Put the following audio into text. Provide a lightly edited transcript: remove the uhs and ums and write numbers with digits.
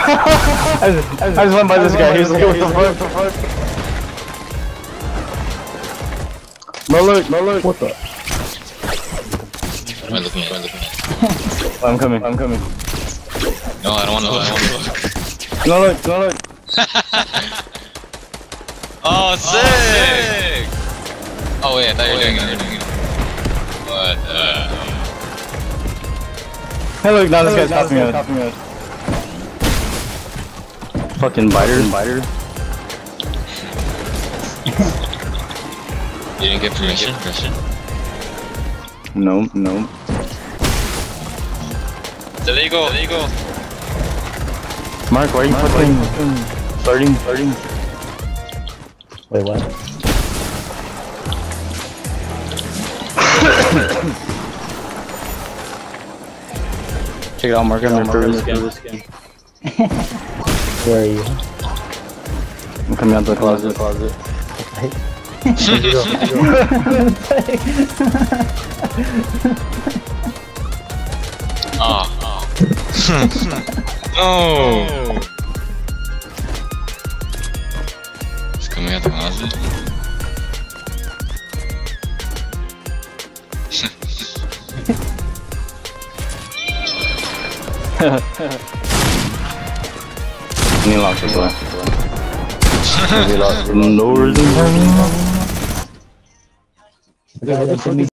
I just went by this guy. He was like, what the fuck? No look. What the? I'm looking. I'm coming. No, I don't want to look. No look. Oh, sick! Oh wait, I thought you were doing it. What? Hey look, now this guy's copying us. Fucking biter. You didn't get permission? Nope. It's illegal. Mark, why are you fucking starting? Wait, what? Check it out, Mark. I'm gonna throw this skin. Where are you? I'm coming out the closet. Oh. No! It's coming out the closet. Need lock the door. Maybe lock the doors.